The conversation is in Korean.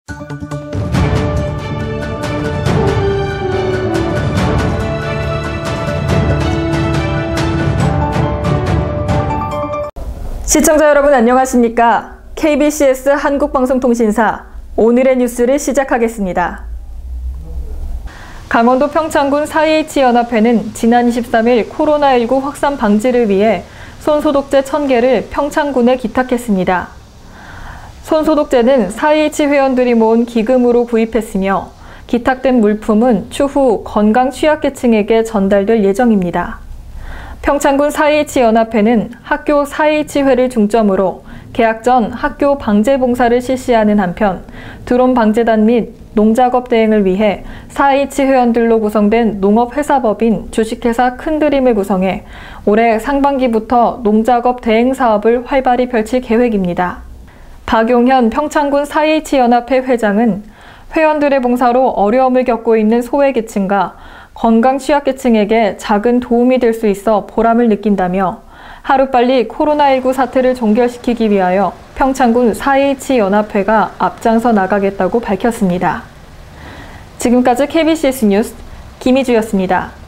시청자 여러분 안녕하십니까? KBCS 한국방송통신사 오늘의 뉴스를 시작하겠습니다. 강원도 평창군 4.H연합회는 지난 23일 코로나19 확산 방지를 위해 손소독제 1000개를 평창군에 기탁했습니다. 손소독제는 4.H 회원들이 모은 기금으로 구입했으며 기탁된 물품은 추후 건강 취약계층에게 전달될 예정입니다. 평창군 4.H연합회는 학교 4.H회를 중점으로 개학 전 학교 방제 봉사를 실시하는 한편 드론 방제단 및 농작업 대행을 위해 4.H 회원들로 구성된 농업회사법인 주식회사 큰드림을 구성해 올해 상반기부터 농작업 대행 사업을 활발히 펼칠 계획입니다. 박용현 평창군 4.H연합회 회장은 회원들의 봉사로 어려움을 겪고 있는 소외계층과 건강 취약계층에게 작은 도움이 될 수 있어 보람을 느낀다며 하루빨리 코로나19 사태를 종결시키기 위하여 평창군 4.H연합회가 앞장서 나가겠다고 밝혔습니다. 지금까지 KBCS 뉴스 김희주였습니다.